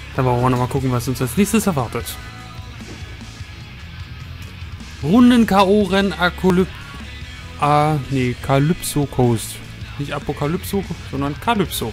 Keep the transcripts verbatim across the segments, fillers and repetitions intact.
Da wollen wir noch mal gucken, was uns als nächstes erwartet. Runden-K O-Rennen Apokalyp... Ah, nee, Calypso Coast. Nicht Apokalypso, sondern Calypso.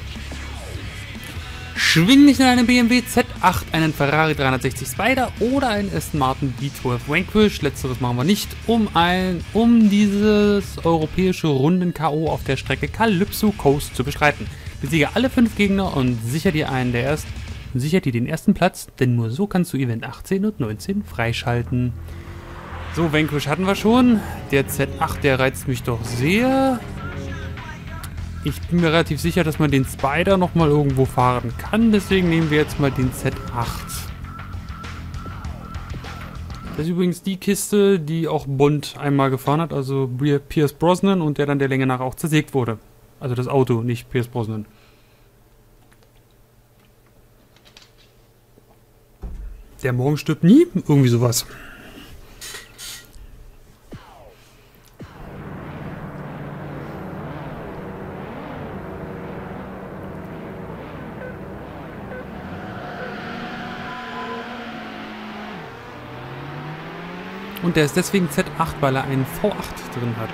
Schwing dich in einen B M W Z acht, einen Ferrari dreihundertsechzig Spider oder einen Aston Martin B zwölf Vanquish. Letzteres machen wir nicht, um ein, um dieses europäische Runden-K O auf der Strecke Calypso Coast zu bestreiten. Besiege alle fünf Gegner und sicher dir einen der ersten, sicher dir den ersten Platz, denn nur so kannst du Event achtzehn und neunzehn freischalten. So, Vanquish hatten wir schon. Der Z acht, der reizt mich doch sehr. Ich bin mir relativ sicher, dass man den Spider nochmal irgendwo fahren kann. Deswegen nehmen wir jetzt mal den Z acht. Das ist übrigens die Kiste, die auch Bond einmal gefahren hat. Also Pierce Brosnan und der dann der Länge nach auch zersägt wurde. Also das Auto, nicht Pierce Brosnan. Der Morgen stirbt nie. Irgendwie sowas. Und der ist deswegen Z acht, weil er einen V acht drin hat.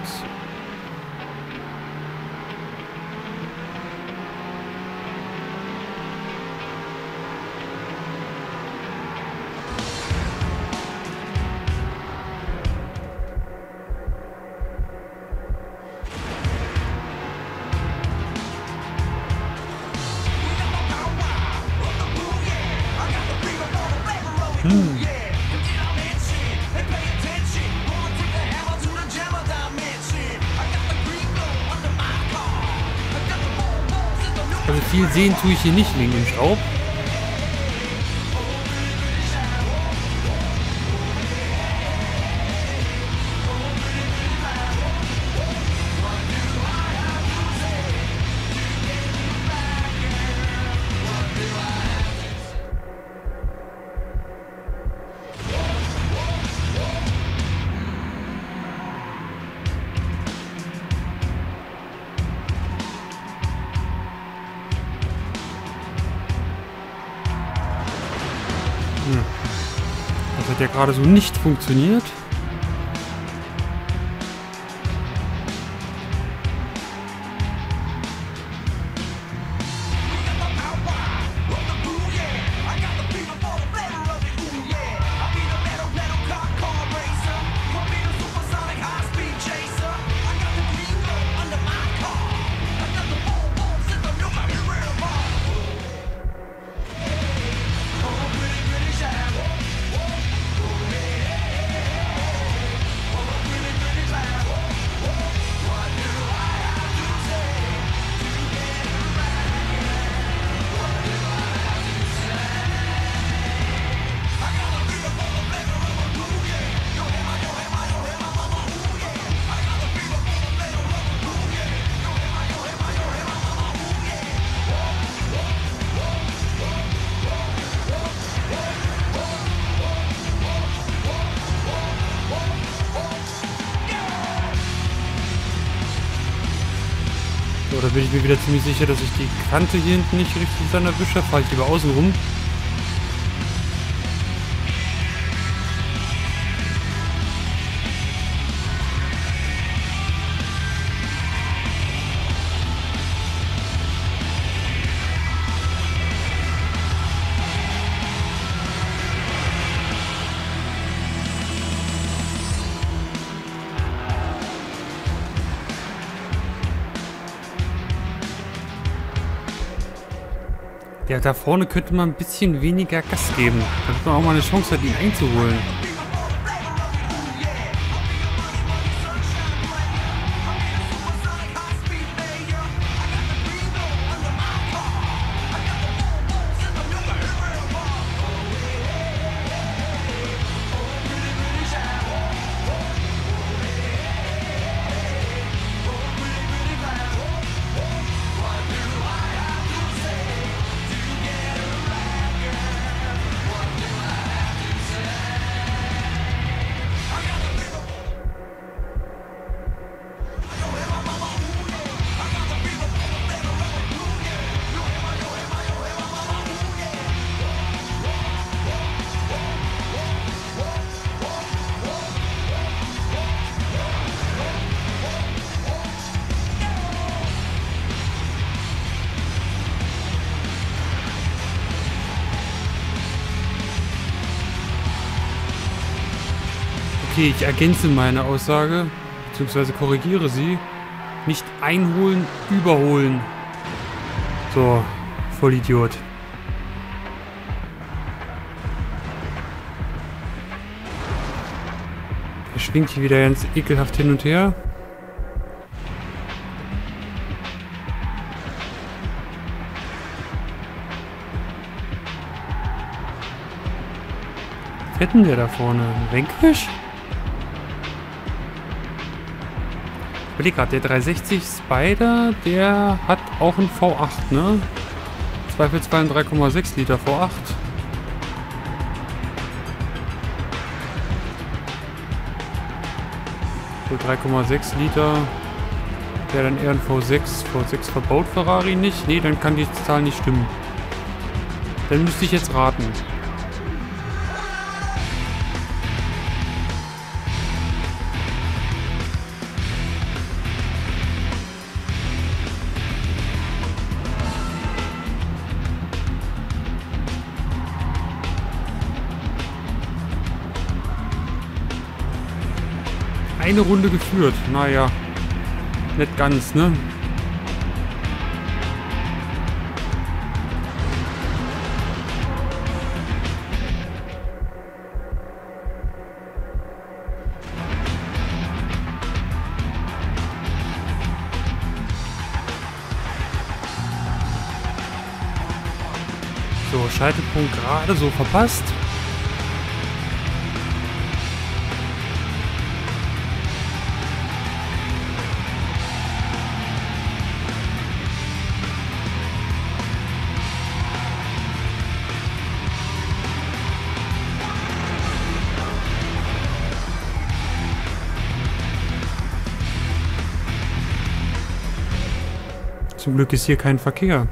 Hm. Also viel sehen tue ich hier nicht wegen dem Staub. Das hat ja gerade so nicht funktioniert. So, da bin ich mir wieder ziemlich sicher, dass ich die Kante hier hinten nicht richtig dann erwische. Fahre ich lieber außen rum. Ja, da vorne könnte man ein bisschen weniger Gas geben, damit man auch mal eine Chance hat, ihn einzuholen. Okay, ich ergänze meine Aussage, beziehungsweise korrigiere sie. Nicht einholen, überholen. So, Vollidiot. Er schwingt hier wieder ganz ekelhaft hin und her. Was hat denn der da vorne? Ein Vanquish? Ich überlege gerade, der dreihundertsechzig Spider, der hat auch einen V acht, ne? Zweifelsfall ein drei Komma sechs Liter V acht. So drei Komma sechs Liter. Wäre dann eher ein V sechs. V sechs verbaut Ferrari nicht? Nee, dann kann die Zahl nicht stimmen. Dann müsste ich jetzt raten. Eine Runde geführt. Naja, nicht ganz, ne? So, Scheitelpunkt gerade so verpasst. Zum Glück ist hier kein Verkehr.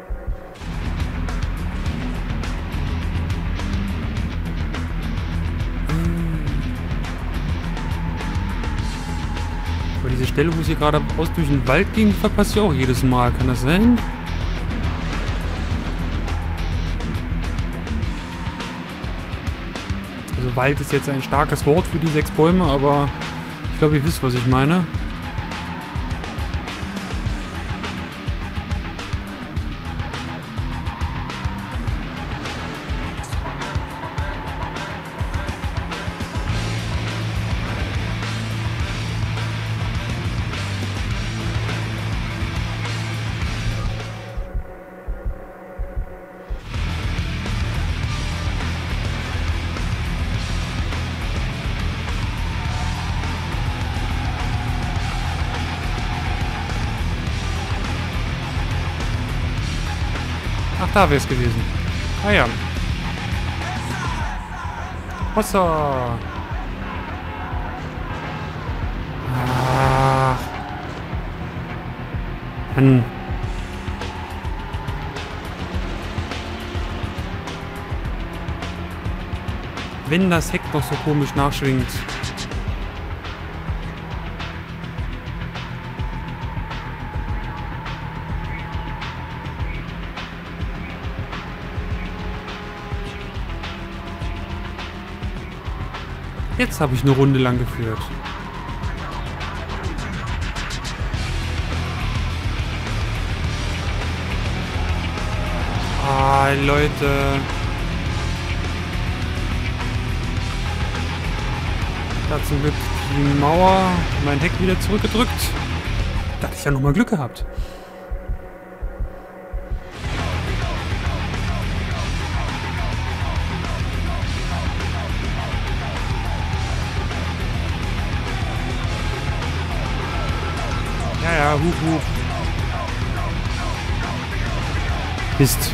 Aber diese Stelle, wo es hier gerade aus durch den Wald ging, verpasse ich auch jedes Mal. Kann das sein? Also Wald ist jetzt ein starkes Wort für die sechs Bäume, aber ich glaube, ihr wisst, was ich meine. Ach, da wäre es gewesen. Ah ja. Wasser. Ach. Mann. Wenn das Heck noch so komisch nachschwingt. Jetzt habe ich eine Runde lang geführt. Ah, Leute. Da zum Glück die Mauer, mein Heck wieder zurückgedrückt. Da hatte ich ja nochmal Glück gehabt. Ja, ja, huch, huch. Mist.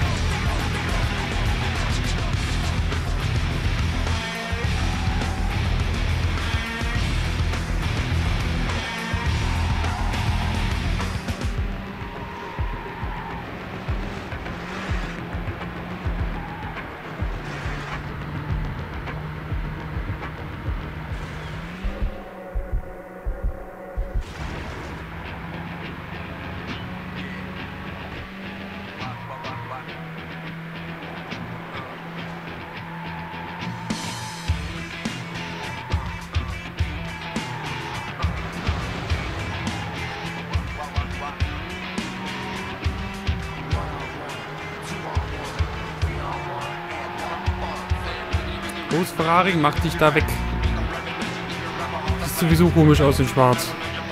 Los, Ferrari, mach dich da weg. Sieht sowieso komisch aus in Schwarz.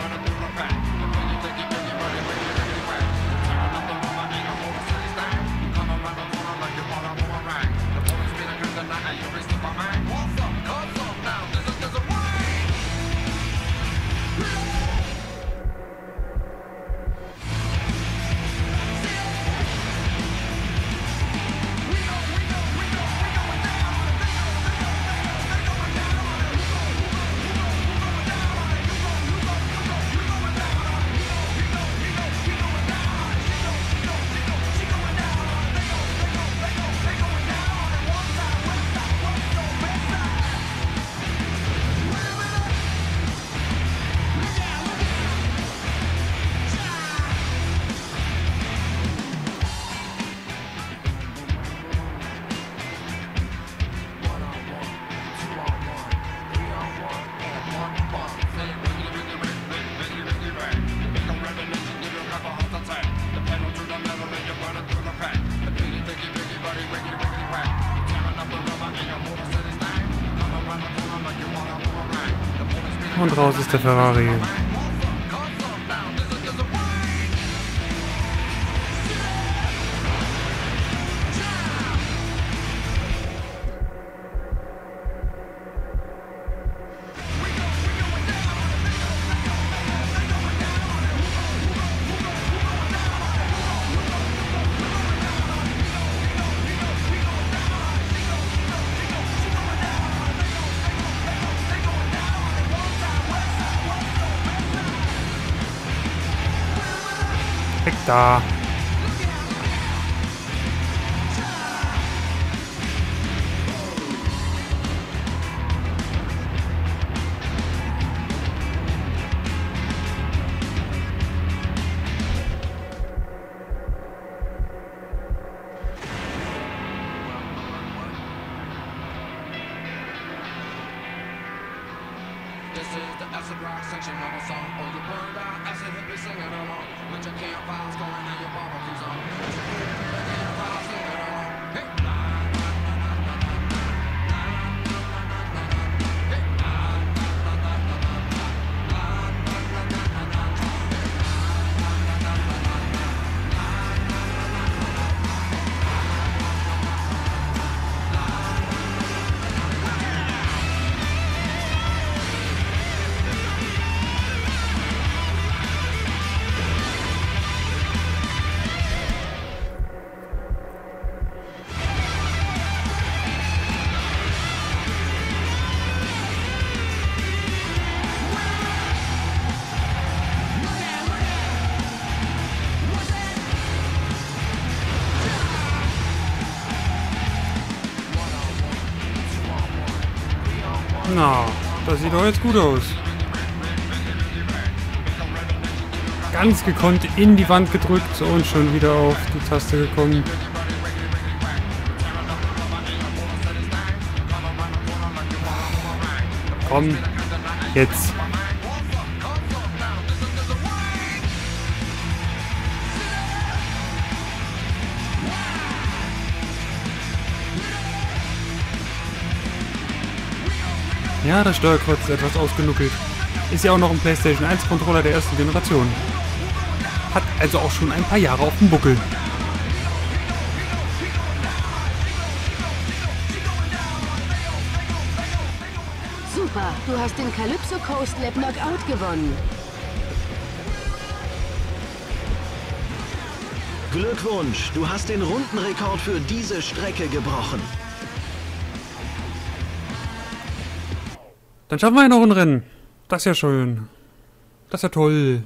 Und raus ist der Ferrari. Weg da. This is the acid rock section of a song. Oh, you burned out acid hippie singing along. With your campfires going and your barbecues on. With your campfires singing along. Hey, la, la, la, la, la, la, la, hey, la, la, la, la, la, la, Na, das sieht doch jetzt gut aus. Ganz gekonnt in die Wand gedrückt und schon wieder auf die Taste gekommen. Komm, jetzt. Ja, das Steuerkreuz ist etwas ausgenuckelt. Ist ja auch noch ein PlayStation eins Controller der ersten Generation. Hat also auch schon ein paar Jahre auf dem Buckel. Super, du hast den Calypso Coast Lab Knockout gewonnen. Glückwunsch, du hast den Rundenrekord für diese Strecke gebrochen. Dann schaffen wir ja noch ein Rennen. Das ist ja schön. Das ist ja toll.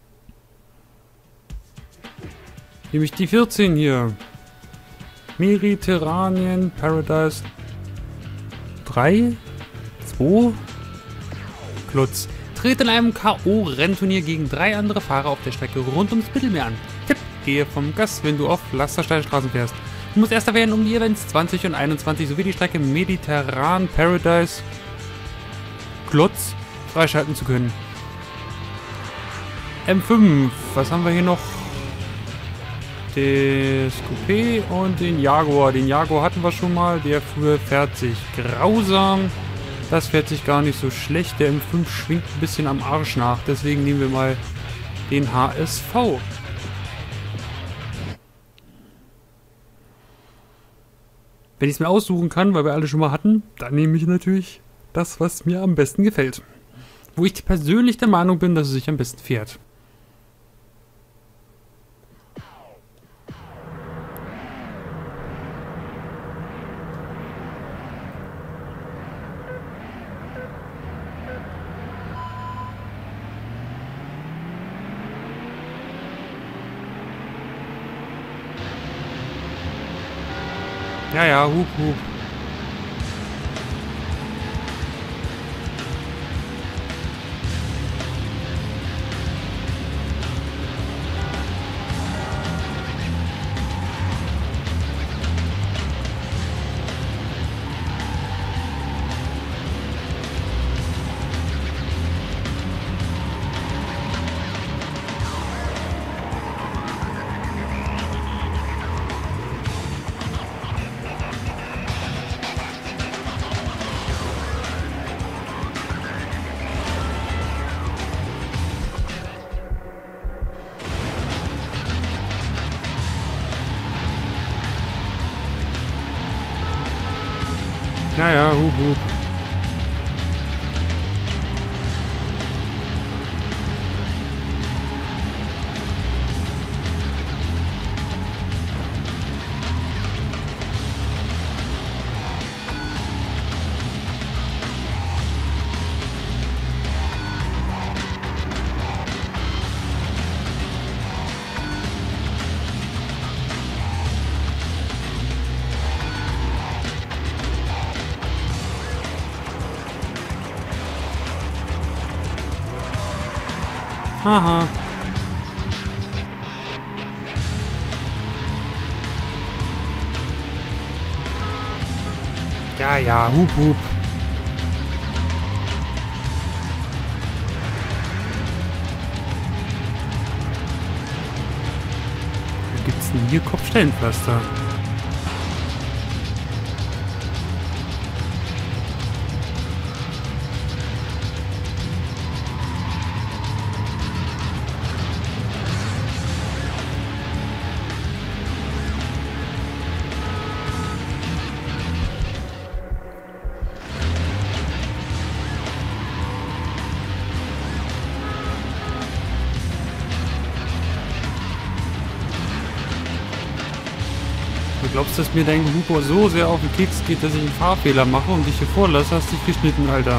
Nämlich die vierzehn hier. Mediterranean Paradise drei, zwei, Klotz. Tritt in einem K O-Rennturnier gegen drei andere Fahrer auf der Strecke rund ums Mittelmeer an. Tipp, gehe vom Gas, wenn du auf Lastersteinstraßen fährst. Du musst erster werden, um die Events zwanzig und einundzwanzig sowie die Strecke Mediterranean Paradise Klotz freischalten zu können. M fünf, was haben wir hier noch? das Coupé und den Jaguar. Den Jaguar hatten wir schon mal. Der früher fährt sich grausam. Das fährt sich gar nicht so schlecht. Der M fünf schwingt ein bisschen am Arsch nach. Deswegen nehmen wir mal den H S V. Wenn ich es mir aussuchen kann, weil wir alle schon mal hatten, dann nehme ich natürlich das, was mir am besten gefällt. Wo ich persönlich der Meinung bin, dass es sich am besten fährt. Ja, ja, hup, hup. Ja, ja, hup, hup. Haha. Ja, ja, hup, hup. Wo gibt's denn hier Kopfstellenpflaster? Du glaubst, dass mir dein Huber so sehr auf den Keks geht, dass ich einen Fahrfehler mache und dich hier vorlasse, hast dich geschnitten, Alter.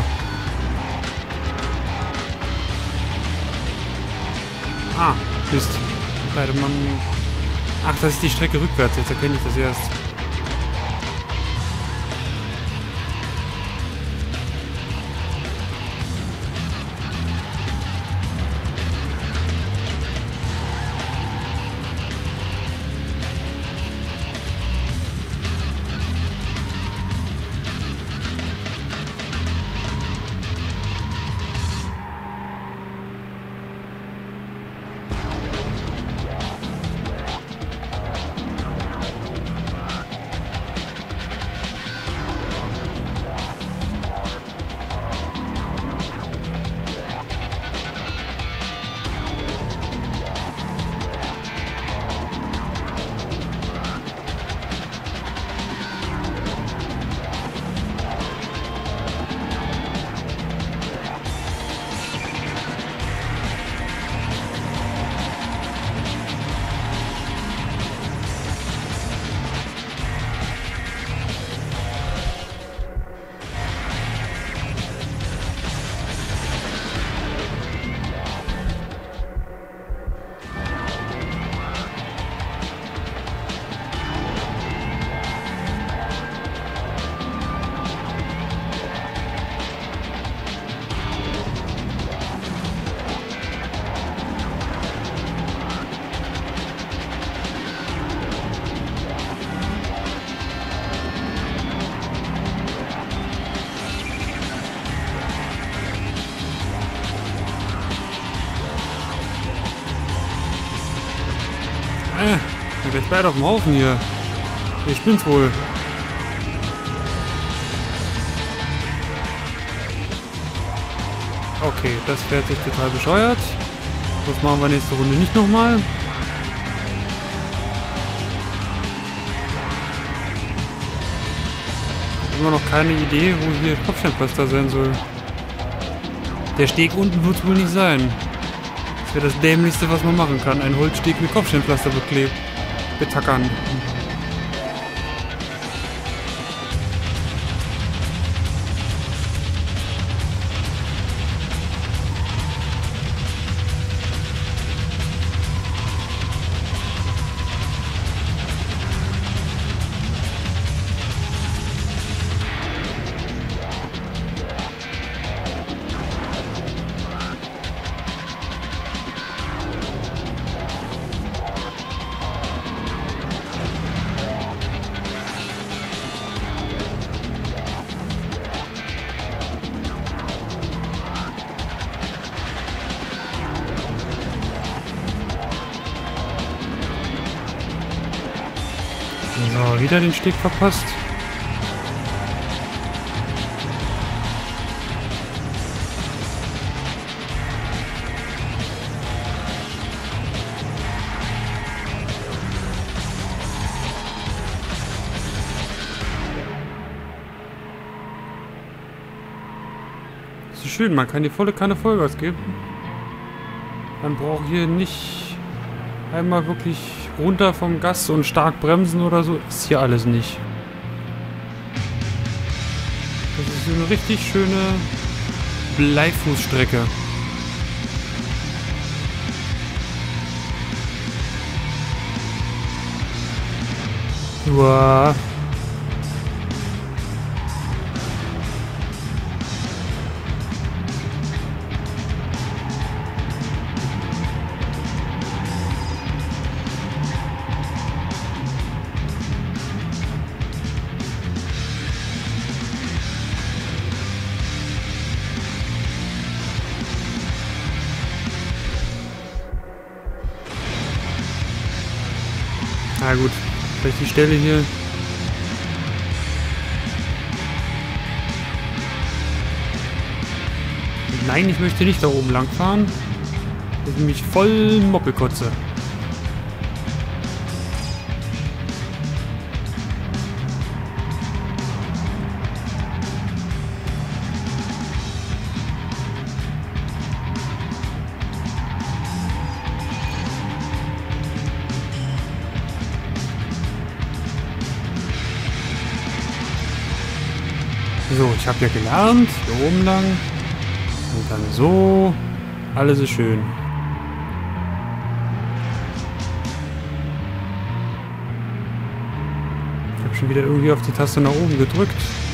Ah, Mist. Leider, Mann. Ach, das ist die Strecke rückwärts. Jetzt erkenne ich das erst. Ja, gleich beide auf dem Haufen hier. Ich bin's wohl. Okay, das fährt sich total bescheuert. Das machen wir nächste Runde nicht nochmal. Immer noch keine Idee, wo hier Kopfsteinpflaster sein soll. Der Steg unten wird es wohl nicht sein. Das wäre das Dämlichste, was man machen kann. Ein Holzsteg mit Kopfsteinpflaster beklebt. Betackern. So, wieder den Steg verpasst. Das ist schön, man kann die volle Kanne Vollgas geben. Man braucht hier nicht einmal wirklich runter vom Gas und stark bremsen oder so. Ist hier alles nicht. Das ist so eine richtig schöne Bleifußstrecke. Uah. Na gut, vielleicht die Stelle hier. Nein, ich möchte nicht da oben lang fahren. Das ist nämlich voll Moppelkotze. So, ich habe ja gelernt, hier oben lang und dann so, alles ist schön. Ich habe schon wieder irgendwie auf die Taste nach oben gedrückt.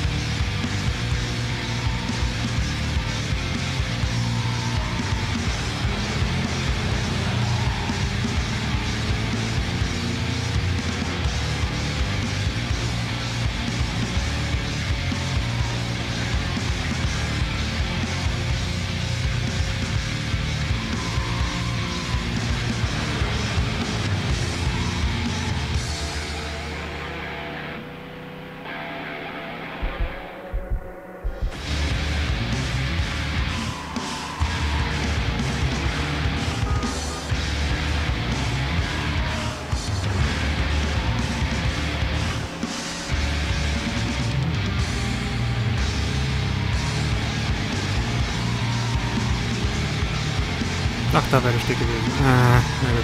Ach, da wäre der Steg gewesen. Ah, na gut.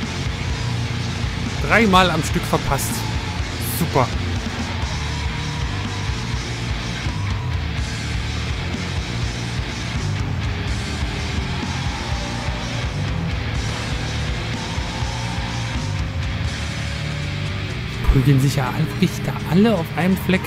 Dreimal am Stück verpasst. Super. Prügeln sich ja wirklich da alle auf einem Fleck.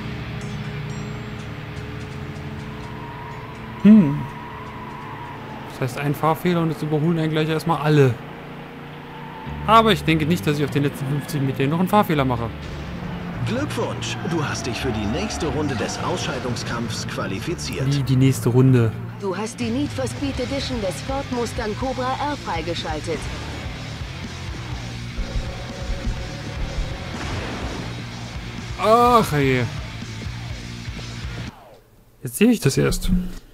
Hm. Das heißt, ein Fahrfehler und jetzt überholen einen gleich erstmal alle. Aber ich denke nicht, dass ich auf den letzten fünfzig Metern noch einen Fahrfehler mache. Glückwunsch, du hast dich für die nächste Runde des Ausscheidungskampfs qualifiziert. Wie die nächste Runde? Du hast die Need for Speed Edition des Ford Mustang Cobra R freigeschaltet. Ach je. Jetzt sehe ich das erst.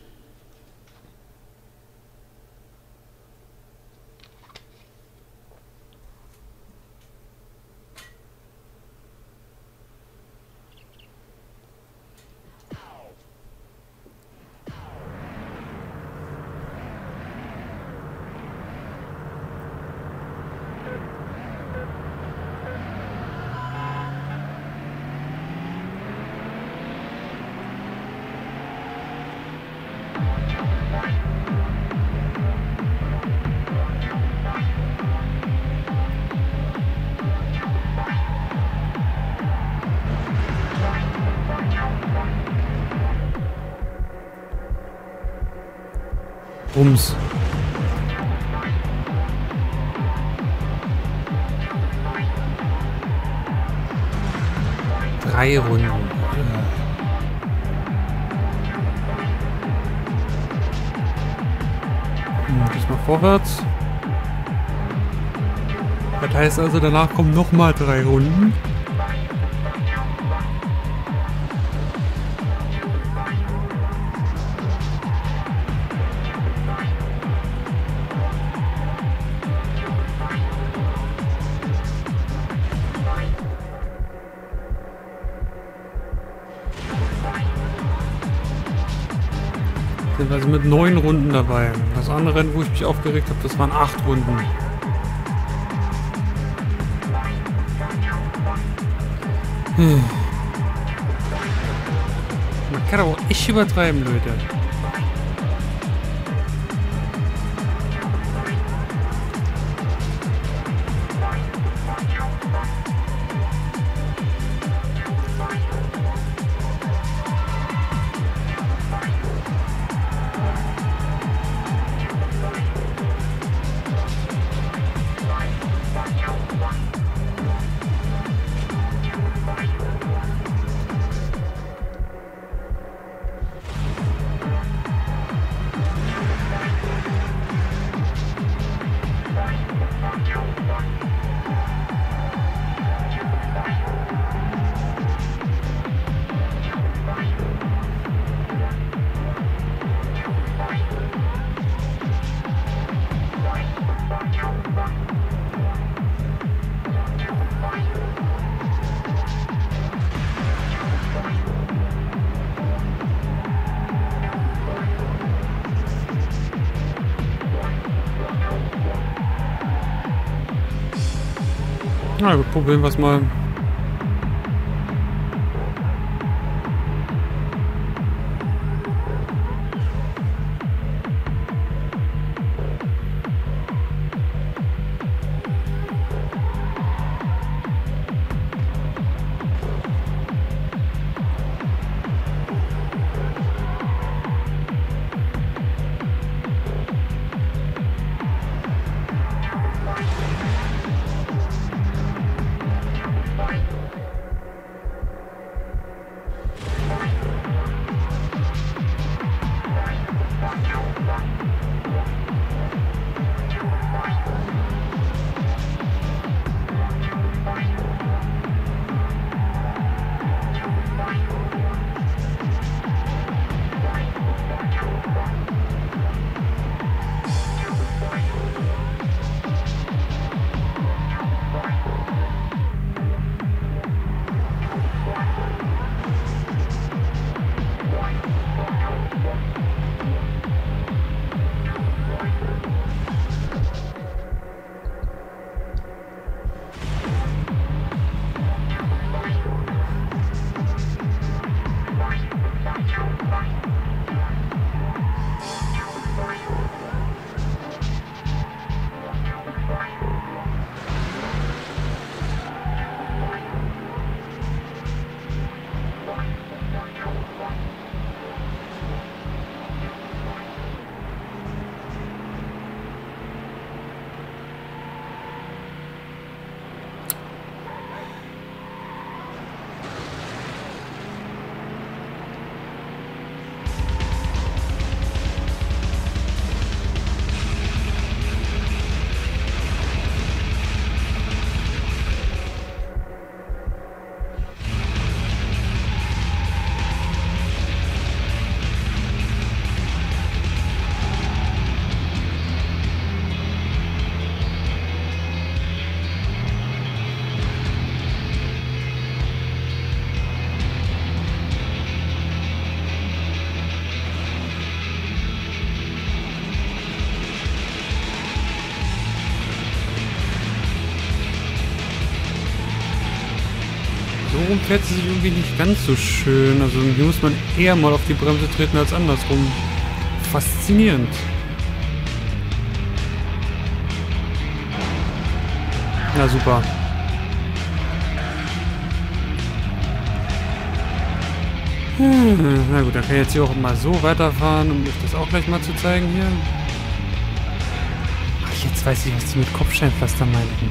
Bums. Drei Runden. Hm, diesmal vorwärts. Das heißt also, danach kommen nochmal drei Runden. Sind also mit neun Runden dabei. Das andere Rennen, wo ich mich aufgeregt habe, das waren acht Runden. Hm. Man kann aber auch echt übertreiben, Leute. Na gut, probieren wir es mal. So rum fährt sie sich irgendwie nicht ganz so schön. Also hier muss man eher mal auf die Bremse treten als andersrum. Faszinierend. Ja, super. Hm, na gut, dann kann ich jetzt hier auch mal so weiterfahren, um euch das auch gleich mal zu zeigen hier. Ach, jetzt weiß ich, was die mit Kopfsteinpflaster meinten.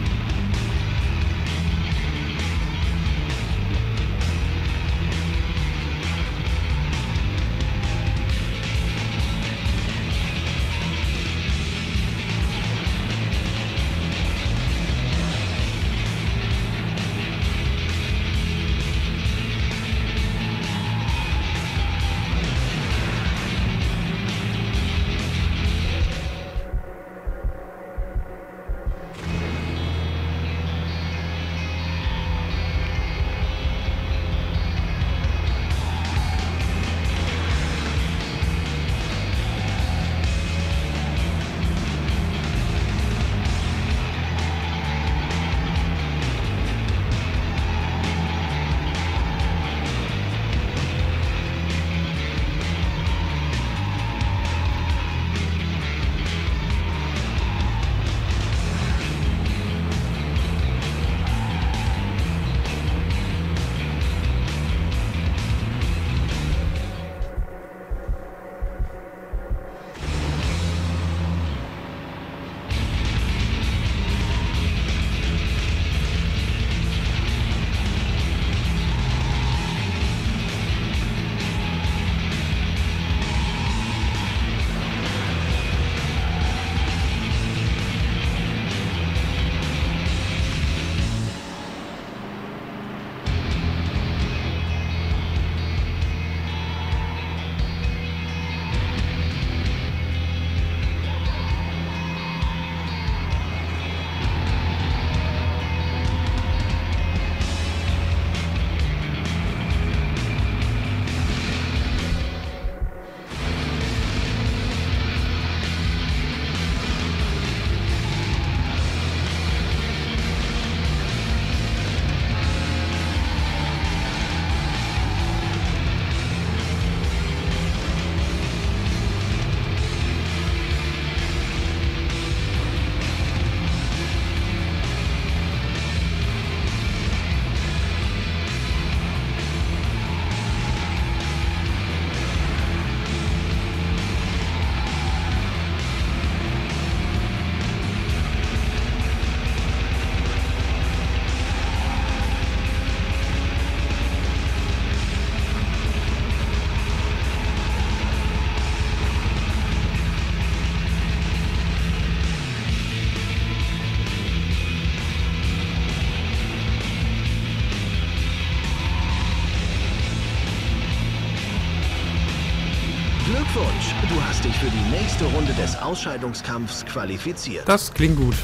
Glückwunsch, du hast dich für die nächste Runde des Ausscheidungskampfs qualifiziert. Das klingt gut.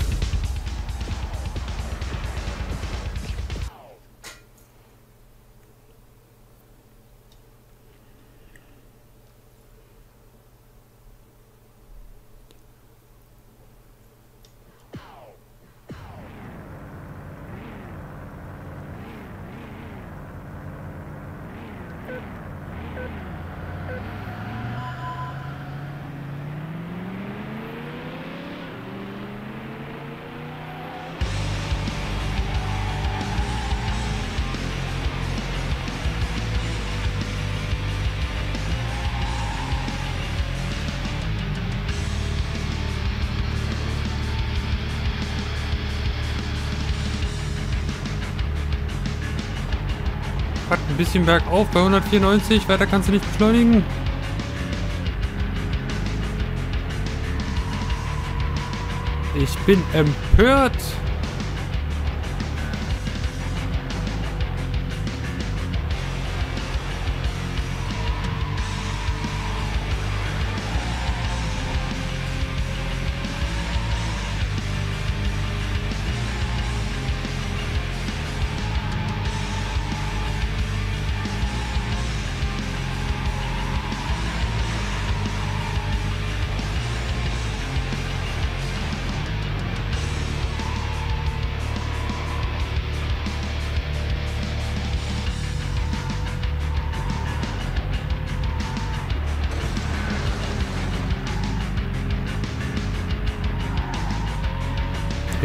Hat ein bisschen bergauf bei hundertvierundneunzig. Weiter kannst du nicht beschleunigen. Ich bin empört.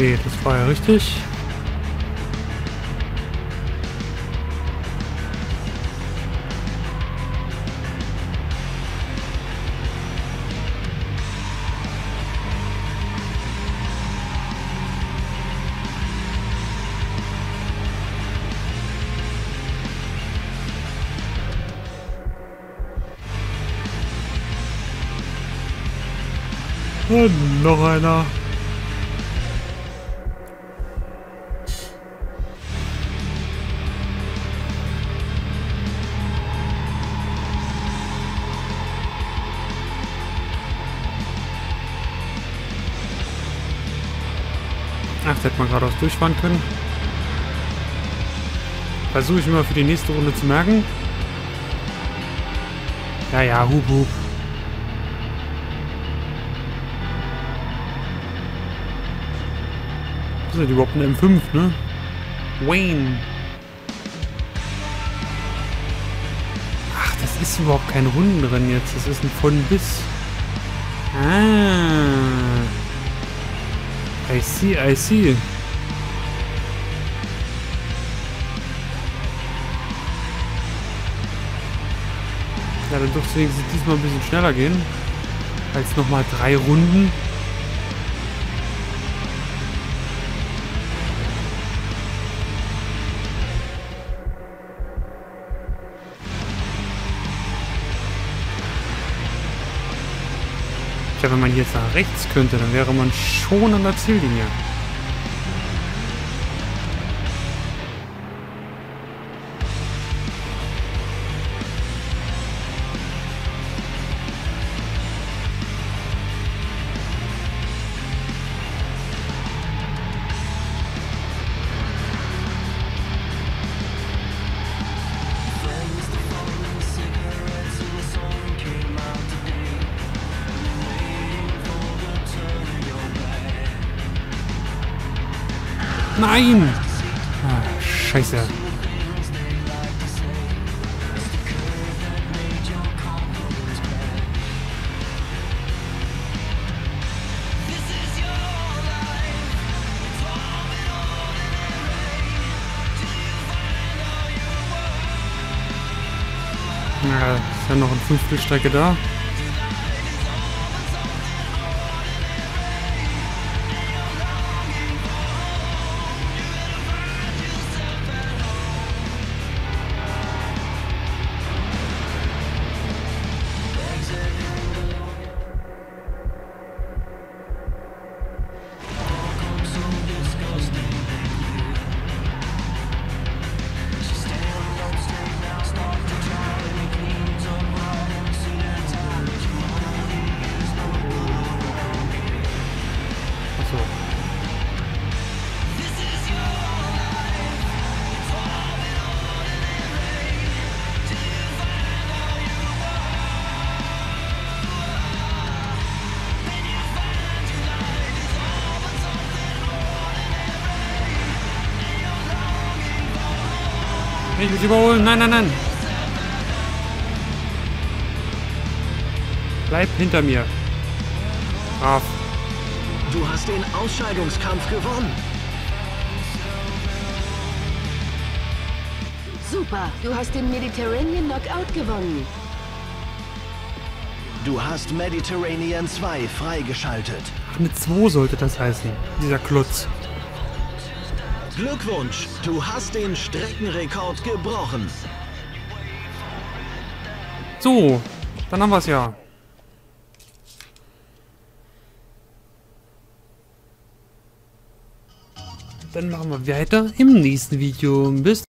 Okay, das war ja richtig. Und noch einer. Ach, das hätte man geradeaus durchfahren können. Versuche ich immer für die nächste Runde zu merken. Ja, ja, hup, hup. Was ist das überhaupt eine M fünf, ne? Wayne. Ach, das ist überhaupt kein Rundenrennen jetzt. Das ist ein von bis. Ah. I see, I see. Ja, dann dürfte es diesmal ein bisschen schneller gehen. Als nochmal drei Runden. Ja, wenn man jetzt nach rechts könnte, dann wäre man schon an der Ziellinie. Nein! Ah, Scheiße. Ja, ist ja noch ein Fünftel Strecke da. Ich muss überholen. Nein, nein, nein. Bleib hinter mir. Brav. Du hast den Ausscheidungskampf gewonnen. Super, du hast den Mediterranean Knockout gewonnen. Du hast Mediterranean zwei freigeschaltet. Ach, eine zwei sollte das heißen. Dieser Klotz. Glückwunsch, du hast den Streckenrekord gebrochen. So, dann haben wir es ja. Dann machen wir weiter im nächsten Video. Bis